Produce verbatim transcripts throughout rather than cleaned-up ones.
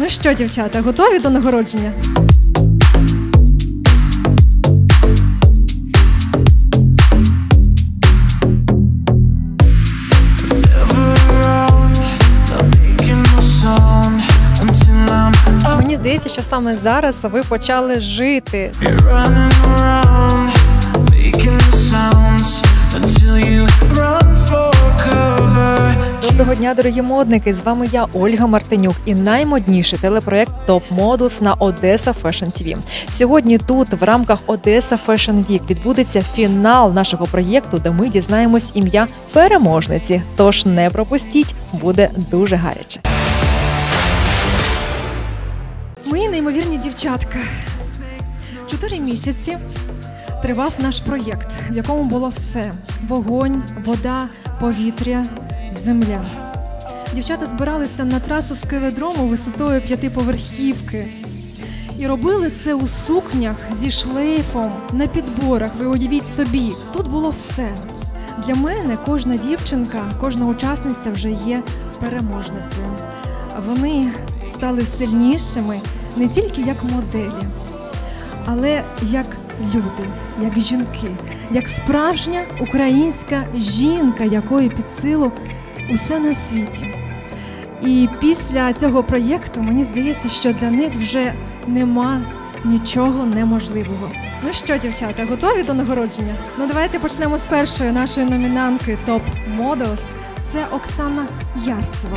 Ну що, дівчата, готові до нагородження? Мені здається, що саме зараз ви почали жити. Доброго дня, дорогі модники! З вами я, Ольга Мартинюк, і наймодніший телепроект Top Models на Odessa Fashion ті ві. Сьогодні тут, в рамках Odessa Fashion Week, відбудеться фінал нашого проєкту, де ми дізнаємось ім'я переможниці. Тож не пропустіть, буде дуже гаряче. Мої неймовірні дівчатка. Чотири місяці тривав наш проєкт, в якому було все. Вогонь, вода, повітря, земля. Дівчата збиралися на трасу скеледрому висотою п'ятиповерхівки. І робили це у сукнях зі шлейфом, на підборах. Ви уявіть собі, тут було все. Для мене кожна дівчинка, кожна учасниця вже є переможницею. Вони стали сильнішими не тільки як моделі, але як люди, як жінки, як справжня українська жінка, якої під силу усе на світі. І після цього проєкту, мені здається, що для них вже нема нічого неможливого. Ну що, дівчата, готові до нагородження? Ну давайте почнемо з першої нашої номінантки Top Models. Це Оксана Ярцева.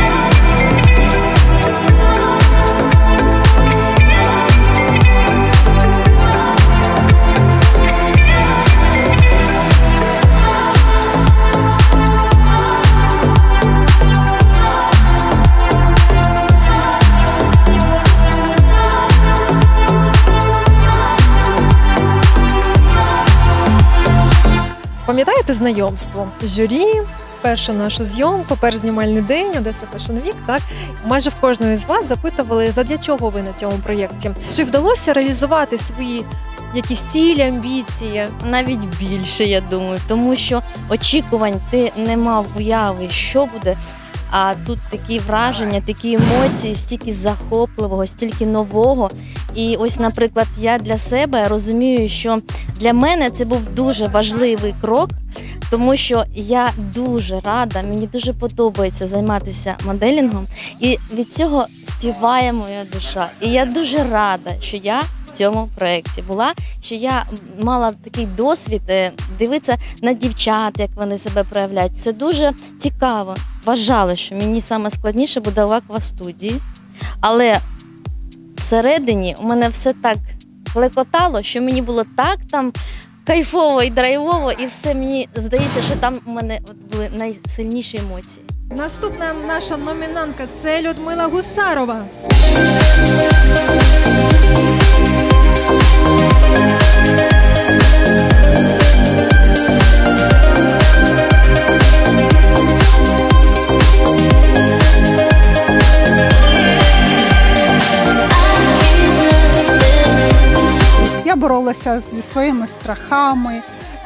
Пам'ятаєте знайомство? Журі, першу нашу зйомку, перший знімальний день, Odessa Fashion Week, так? Майже в кожної з вас запитували, задля чого ви на цьому проєкті. Чи вдалося реалізувати свої якісь цілі, амбіції? Навіть більше, я думаю, тому що очікувань ти не мав уяви, що буде, а тут такі враження, такі емоції, стільки захопливого, стільки нового. І ось, наприклад, я для себе розумію, що для мене це був дуже важливий крок, тому що я дуже рада, мені дуже подобається займатися моделінгом, і від цього співає моя душа. І я дуже рада, що я в цьому проєкті була, що я мала такий досвід дивитися на дівчат, як вони себе проявляють. Це дуже цікаво. Вважала, що мені саме складніше буде у аквастудії, але всередині у мене все так клекотало, що мені було так там кайфово і драйвово, і все мені здається, що там у мене були найсильніші емоції. Наступна наша номінантка – це Людмила Гусарова. Я боролася зі своїми страхами,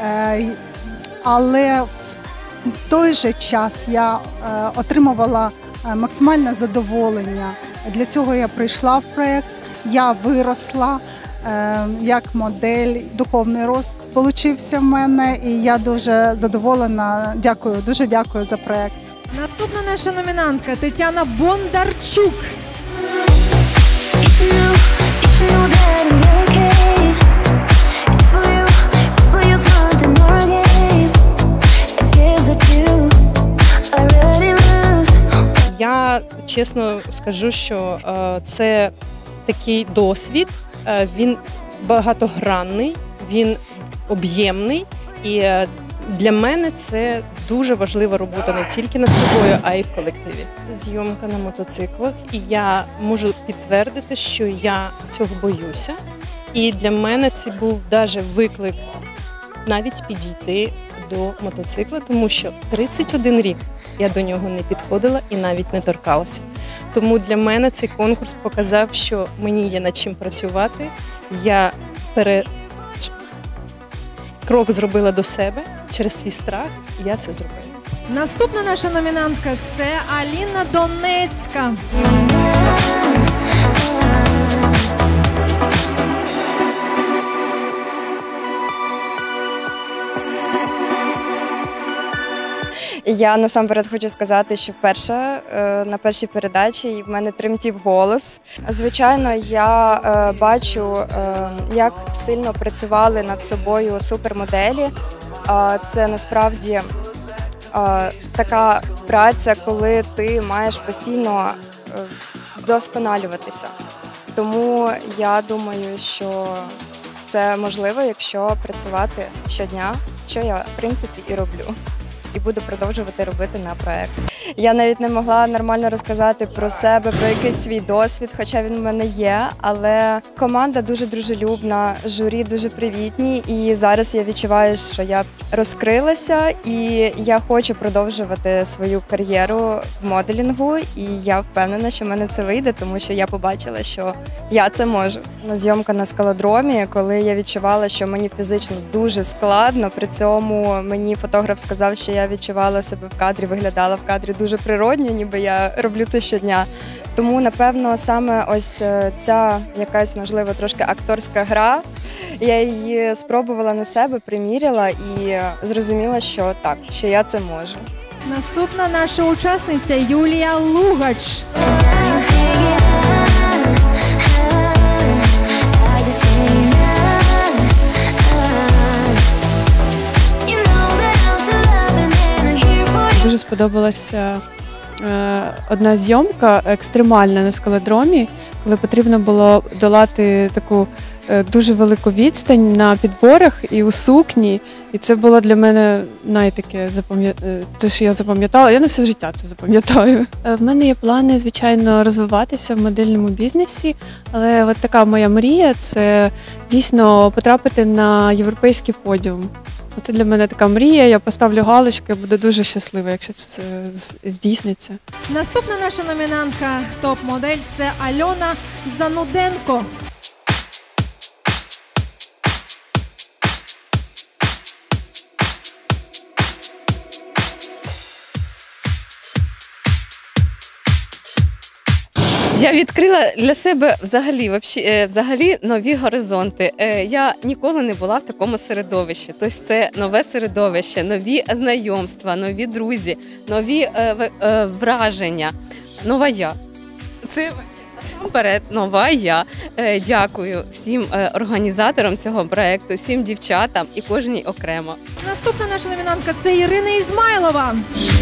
але в той же час я отримувала максимальне задоволення. Для цього я прийшла в проєкт, я виросла як модель, духовний рост получився в мене, і я дуже задоволена. Дякую, дуже дякую за проєкт. Наступна наша номінантка – Тетяна Бондарчук. Я чесно скажу, що це такий досвід, він багатогранний, він об'ємний, і для мене це дуже важлива робота не тільки над собою, а й в колективі. Зйомка на мотоциклах, і я можу підтвердити, що я цього боюся. І для мене це був навіть виклик навіть підійти до мотоцикла, тому що тридцять один рік я до нього не підходила і навіть не торкалася. Тому для мене цей конкурс показав, що мені є над чим працювати. Я пере... крок зробила до себе через свій страх, і я це зробила. Наступна наша номінантка – це Аліна Донецька. І я насамперед хочу сказати, що вперше е, на першій передачі в мене тремтів голос. Звичайно, я е, бачу, е, як сильно працювали над собою супермоделі. Е, це насправді е, така праця, коли ти маєш постійно е, вдосконалюватися. Тому я думаю, що це можливо, якщо працювати щодня, що я, в принципі, і роблю. І буду продовжувати робити на проєкт. Я навіть не могла нормально розказати про себе, про якийсь свій досвід, хоча він в мене є, але команда дуже дружелюбна, журі дуже привітні, і зараз я відчуваю, що я розкрилася, і я хочу продовжувати свою кар'єру в моделінгу, і я впевнена, що в мене це вийде, тому що я побачила, що я це можу. Зйомка на скалодромі, коли я відчувала, що мені фізично дуже складно, при цьому мені фотограф сказав, що я відчувала себе в кадрі, виглядала в кадрі дуже природньо, ніби я роблю це щодня. Тому, напевно, саме ось ця якась, можливо, трошки акторська гра, я її спробувала на себе, приміряла і зрозуміла, що так, що я це можу. Наступна наша учасниця Юлія Лугач. Дуже сподобалася е, одна зйомка екстремальна на скалодромі, коли потрібно було долати таку е, дуже велику відстань на підборах і у сукні. І це було для мене найтаке запам'ятання, те, що я запам'ятала. Я на все життя це запам'ятаю. Е, в мене є плани, звичайно, розвиватися в модельному бізнесі, але от така моя мрія – це дійсно потрапити на європейський подіум. Це для мене така мрія, я поставлю галочку, я буду дуже щаслива, якщо це здійсниться. Наступна наша номінантка топ-модель – це Альона Зануденко. Я відкрила для себе взагалі, взагалі нові горизонти. Я ніколи не була в такому середовищі. Тобто це нове середовище, нові знайомства, нові друзі, нові враження. Нова я. Це насамперед нова я. Дякую всім організаторам цього проєкту, всім дівчатам і кожній окремо. Наступна наша номінантка – це Ірина Ізмайлова.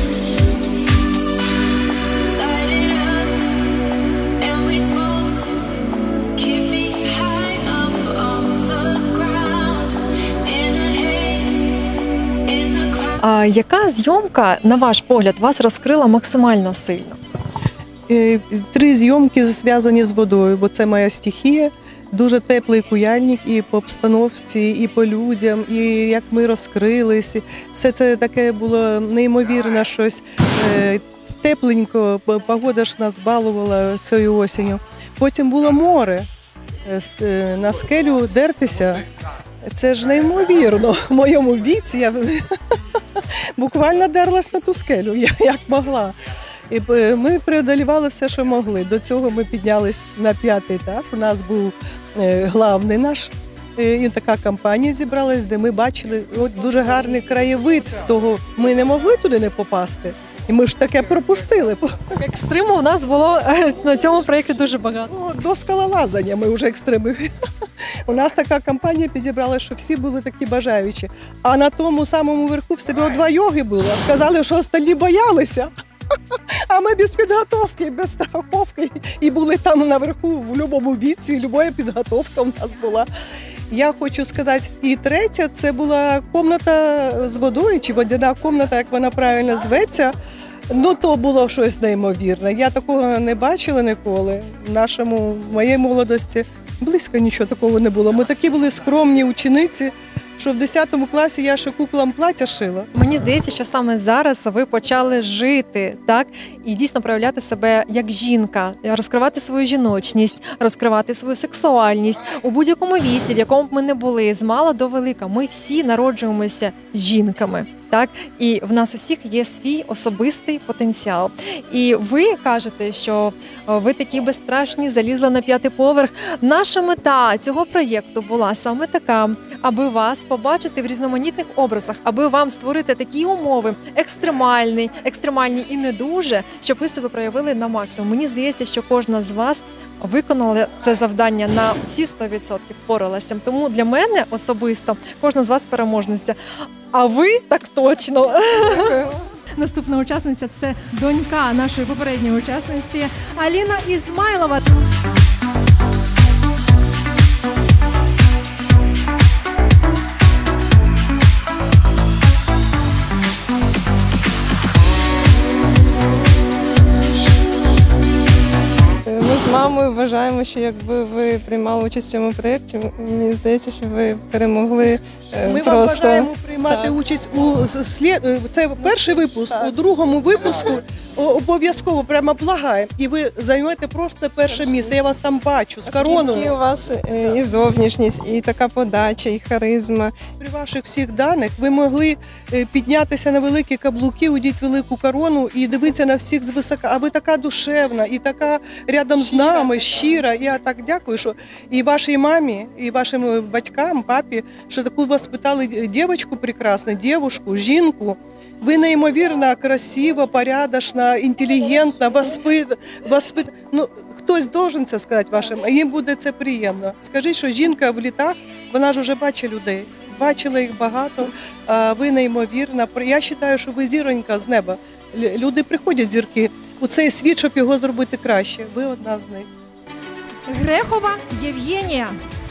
А яка зйомка, на ваш погляд, вас розкрила максимально сильно? Три зйомки зв'язані з водою, бо це моя стихія. Дуже теплий куяльник і по обстановці, і по людям, і як ми розкрилися. Все це таке було неймовірне щось. Тепленько, погода ж нас балувала цією осінню. Потім було море. На скелю дертися. Це ж неймовірно. В моєму віці я буквально дерлась на ту скелю, як могла. І ми преодолівали все, що могли. До цього ми піднялись на п'ятий етаж. У нас був главний наш, і така компанія зібралась, де ми бачили от дуже гарний краєвид з того. Ми не могли туди не попасти. І ми ж таке пропустили. Екстриму у нас було на цьому проєкті дуже багато. Ну, до скалолазання ми вже екстрими. У нас така компанія підібрала, що всі були такі бажаючі. А на тому самому верху всього два йоги було. Сказали, що остальні боялися. А ми без підготовки, без страховки. І були там наверху в будь-якому віці, будь-яка підготовка у нас була. Я хочу сказати, і третя, це була кімната з водою, чи водяна кімната, як вона правильно зветься. Ну, то було щось неймовірне. Я такого не бачила ніколи. В нашому, в моїй молодості близько нічого такого не було. Ми такі були скромні учениці, що в десятому класі я ще куклам плаття шила. Мені здається, що саме зараз ви почали жити, так? І дійсно проявляти себе як жінка, розкривати свою жіночність, розкривати свою сексуальність у будь-якому віці, в якому б ми не були, з мала до велика. Ми всі народжуємося жінками. так? І в нас усіх є свій особистий потенціал. І ви кажете, що ви такі безстрашні, залізли на п'ятий поверх. Наша мета цього проєкту була саме така, аби вас побачити в різноманітних образах, аби вам створити такі умови, екстремальні, екстремальні і не дуже, щоб ви себе проявили на максимум. Мені здається, що кожна з вас виконала це завдання на всі сто відсотків, впоралася. Тому для мене особисто кожна з вас переможниця. А ви так точно. Наступна учасниця – це донька нашої попередньої учасниці Аліна Ізмайлова. Ми з мамою вважаємо, що якби ви приймали участь в цьому проєкті, мені здається, що ви перемогли е, Ми просто. вам бажаємо приймати Так. участь у слід... це перший випуск, Так. у другому випуску о- обов'язково прямо благаємо. І ви займете просто перше місце. Я вас там бачу з Оскільки короною. у вас е, і зовнішність, і така подача, і харизма. При ваших всіх даних ви могли е, піднятися на великі каблуки, удіть велику корону і дивитися на всіх звисока. А ви така душевна і така рядом з нами, щира. Я так дякую, що і вашій мамі, і вашим батькам, папі, що таку вас питали дівчинку прекрасну, дівчинку, жінку. Ви неймовірно красива, порядочна, інтелігентна, воспит... воспит... Ну, хтось должен це сказати вашим, а їм буде це приємно. Скажіть, що жінка в літах, вона ж вже бачить людей. Бачила їх багато, а ви неймовірна. Я вважаю, що ви зіронька з неба. Лю- Люди приходять, зірки, у цей світ, щоб його зробити краще. Ви одна з них. Грехова Євгенія.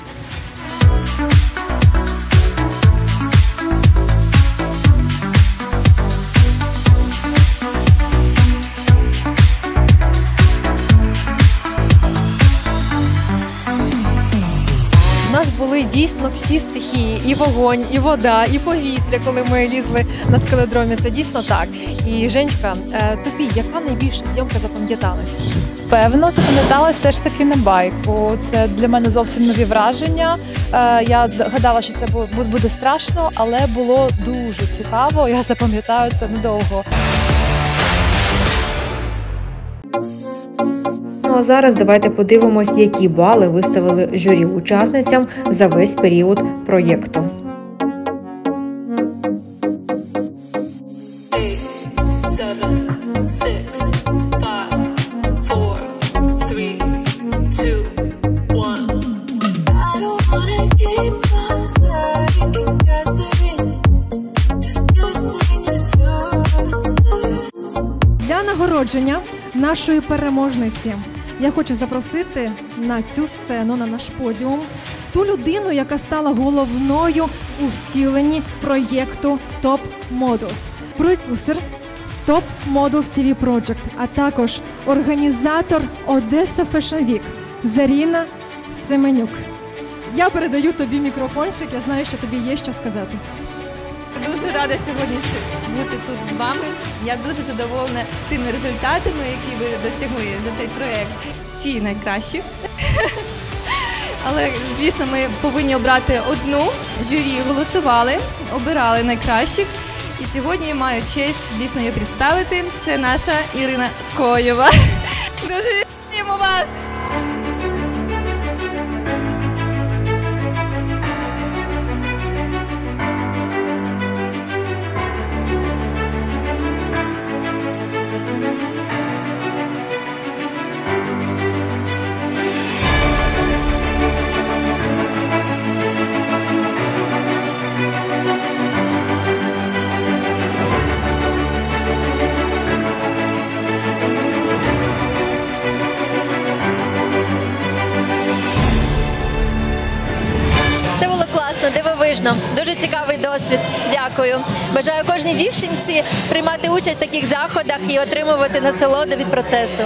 У нас були дійсно всі стихії, і вогонь, і вода, і повітря, коли ми лізли на скеледромі. Це дійсно так. І, Женечка, е, тобі яка найбільша зйомка запам'яталася? Певно, запам'яталася все ж таки на байку. Це для мене зовсім нові враження. Е, Я д- гадала, що це бу- буде страшно, але було дуже цікаво. Я запам'ятаю це надовго. Ну а зараз давайте подивимось, які бали виставили журі учасницям за весь період проєкту. Для нагородження нашої переможниці я хочу запросити на цю сцену, на наш подіум, ту людину, яка стала головною у втіленні проєкту Top Models. Продюсер Top Models ті ві Project, а також організатор Одеса Fashion Week Заріна Семенюк. Я передаю тобі мікрофончик, я знаю, що тобі є що сказати. Дуже рада сьогодні бути тут з вами. Я дуже задоволена тими результатами, які ви досягли за цей проєкт. Всі найкращі. Але, звісно, ми повинні обрати одну. Журі голосували, обирали найкращих. І сьогодні я маю честь, звісно, її представити. Це наша Ірина Коєва. Дуже вітаємо вас! Це було класно, дивовижно, дуже цікавий досвід. Дякую. Бажаю кожній дівчинці приймати участь в таких заходах і отримувати насолоду від процесу.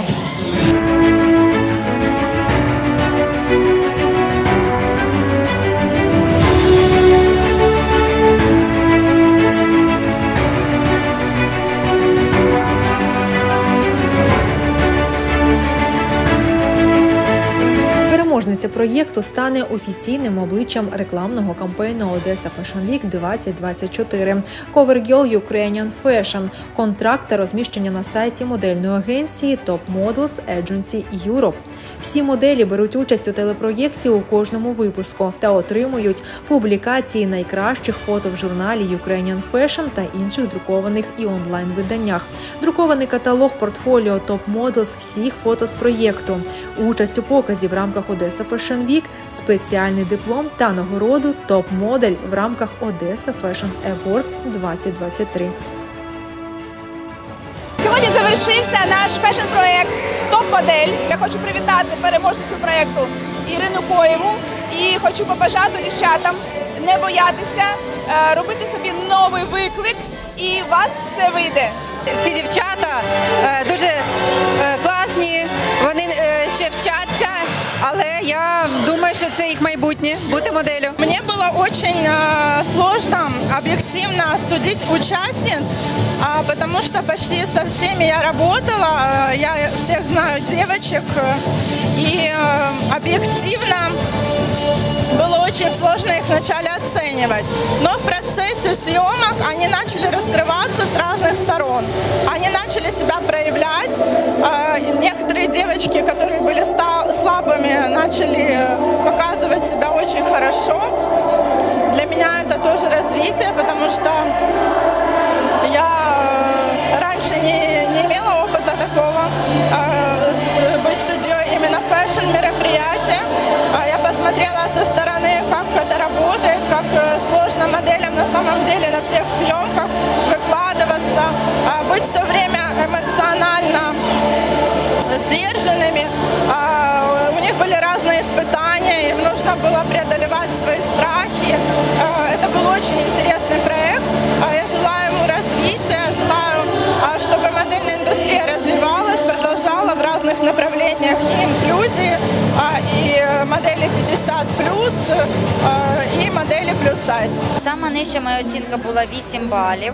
переможниця проєкту стане офіційним обличчям рекламного кампейну Odessa Fashion Week двадцять двадцять чотири. Cover Girl Ukrainian Fashion – контракт та розміщення на сайті модельної агенції Top Models Agency Europe. Всі моделі беруть участь у телепроєкті у кожному випуску та отримують публікації найкращих фото в журналі Ukrainian Fashion та інших друкованих і онлайн-виданнях. Друкований каталог портфоліо Top Models всіх фото з проєкту. Участь у показі в рамках Odessa Fashion Week, спеціальний диплом та нагороду Top Model в рамках Odessa Fashion Awards двадцять двадцять три. Сьогодні завершився наш фешн-проєкт «Топ-модель». Я хочу привітати переможницю проєкту Ірину Коєву і хочу побажати дівчатам не боятися, робити собі новий виклик, і у вас все вийде. Всі дівчата дуже класні, вони ще вчаться, але я думаю, що це їх майбутнє – бути моделлю. Мне было очень сложно объективно судить участниц, потому что почти со всеми я работала, я всех знаю девочек, и объективно было очень сложно их вначале оценивать. Но в процессе съемок они начали раскрываться с разных сторон. Они начали себя проявлять. Некоторые девочки, которые были слабыми, начали показывать себя очень хорошо. Для меня это тоже развитие, потому что я раньше не, не имела опыта такого, быть судьей именно фэшн-мероприятия. Я посмотрела со стороны, как это работает, как сложно моделям на самом деле на всех съемках выкладываться, быть все время эмоционально сдержанными. У них были разные испытания, им нужно было преодолевать свои страхи. Это был очень интересный проект. Я желаю ему развития, желаю, чтобы модельная индустрия развивалась, продолжала в разных направлениях и инклюзии, и модели п'ятдесят плюс, і моделі плюс сайз. Сама нижча моя оцінка була вісім балів,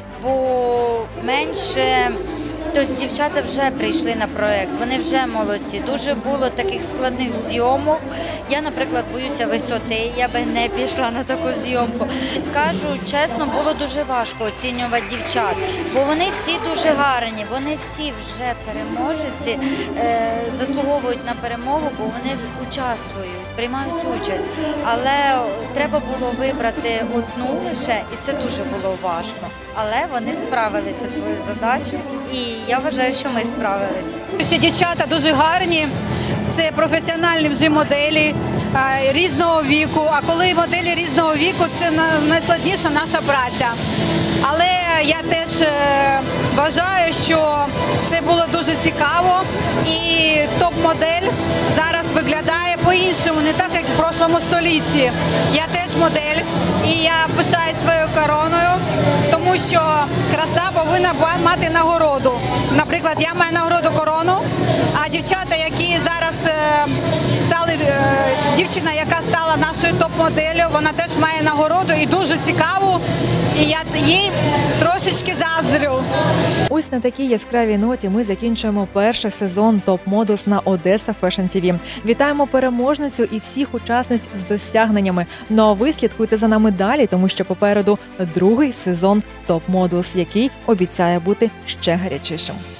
бо менше, тобто дівчата вже прийшли на проєкт, вони вже молодці. Дуже було таких складних зйомок. Я, наприклад, боюся висоти, я би не пішла на таку зйомку. Скажу чесно, було дуже важко оцінювати дівчат, бо вони всі дуже гарні, вони всі вже переможці, е, заслуговують на перемогу, бо вони участвують, приймають участь. Але треба було вибрати одну лише, і це дуже було важко. Але вони справилися зі своєю задачею, і я вважаю, що ми справилися. Всі дівчата дуже гарні, це професіональні вже моделі різного віку, а коли моделі різного віку, це найскладніша наша праця. Але я теж вважаю, що це було дуже цікаво, і топ-модель зараз виглядає по-іншому, не так, як в прошлому столітті. Я теж модель, і я пишаюсь своєю короною, тому що краса повинна мати нагороду. Наприклад, я маю нагороду корону, а дівчата, які зараз стали, дівчина, яка стала нашою топ-моделлю, вона теж має нагороду і дуже цікаву, і я їй трошечки заздрю. Ось на такій яскравій ноті ми закінчуємо перший сезон Top Models на Odessa Fashion ті ві. Вітаємо переможницю і всіх учасниць з досягненнями. Ну а ви слідкуйте за нами далі, тому що попереду другий сезон Top Models, який обіцяє бути ще гарячішим.